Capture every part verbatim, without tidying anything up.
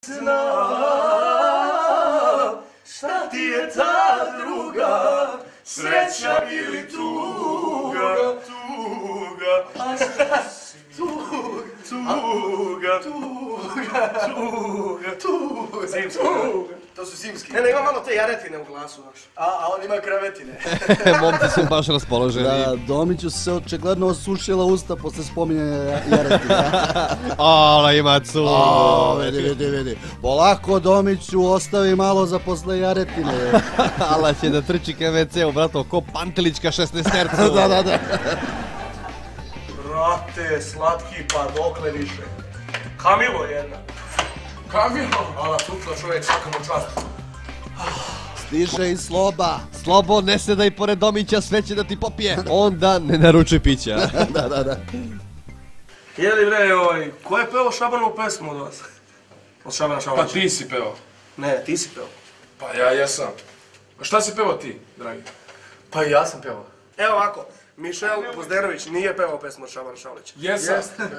Znam šta ti je ta druga, sreća ili tuga, tuga, a šta si tuga, tuga, tuga, tuga, tuga, tuga. To su zimski. Ne, ne, ima malo te jaretine u glasu naš. A, a on ima krevetine. Momci su baš raspoloženi. Da, Domiću se očigledno osušila usta posle spominjanja jaretine. Ala ima cu. O, vidi, vidi, vidi. Polako, Domiću, ostavi malo za posle jaretine. Ala će da trči ka ve ce u, brato, ko Pantelićka šesnaesterca. Da, da, da. Brate, slatki, pa dokle više. Kamilo jedna. Kamilo? Ala, tutla čovjek, svakamo čast. Stiže i Sloba. Slobo, ne sedaj pored Domića, sve će da ti popije. Onda ne naručuj pića. Da, da, da. Jeli bre, ovaj, ko je peo Šabanovu pesmu od vas? Od Šabana Šabanića? Pa ti si peo. Ne, ti si peo. Pa ja jesam. A šta si peo ti, dragi? Pa i ja sam peo. Evo ovako, Mišel Pozdenović nije pevao pesmu od Šabana Šabanića. Jesam.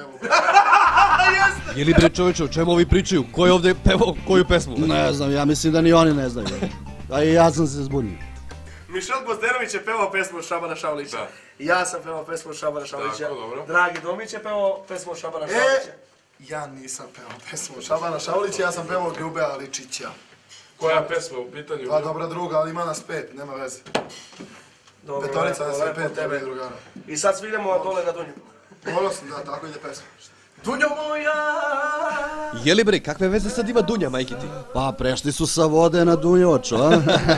Je li bre čovječe, o čemu ovi pričaju? Ko je ovdje pevao koju pesmu? Ne znam, ja mislim da ni oni ne znaju. A i ja sam se zbunio. Mišel Pozdenović je pevao pesmu od Šabana Šabanića. Da. I ja sam pevao pesmu od Šabana Šabanića. Tako, dobro. Dragi Domić je pevao pesmu od Šabana Šabanića. Ja nisam pevao pesmu Šabana Šaulića, ja sam pevao Ljube Aličića. Koja pesma u pitanju? Pa dobra druga, ali ima nas pet, nema veze. Dobro, Petorica nas je lepo pet, tebe. tebe drugara. I sad svi idemo dole na Dunju. Volio sam da tako ide pesma. Dunjo moja! Je li bre, kakve veze sad ima Dunja, majke ti? Pa prešli su sa vode na Dunjovaču, a?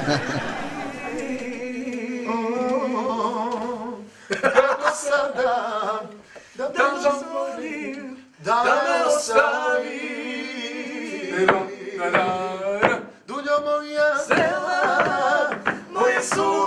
Kako sada, da te zamolim, da me ostavi. Dunjo moja, Zela, moje su